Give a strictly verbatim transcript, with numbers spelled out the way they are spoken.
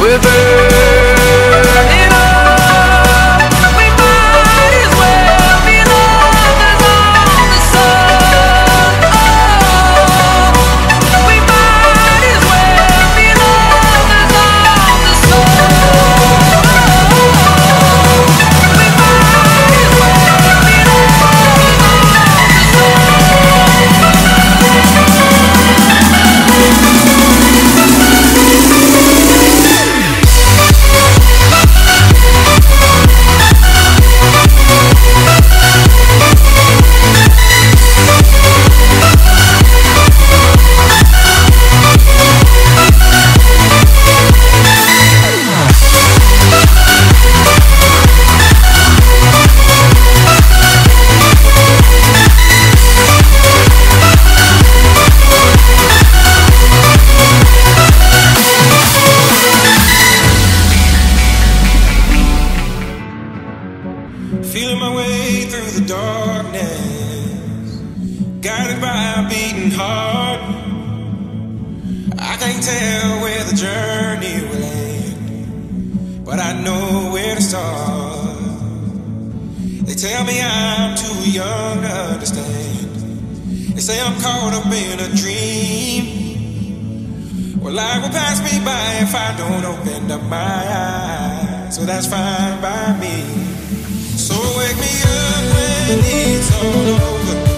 we're burning up. We might as well be lovers on the sun. Oh, we might as well be lovers on the sun. We might as well be lovers on the feeling my way through the darkness, guided by a beating heart. I can't tell where the journey will end, but I know where to start. They tell me I'm too young to understand. They say I'm caught up in a dream. Well, life will pass me by if I don't open up my eyes, so that's fine by me. So wake me up when it's all over.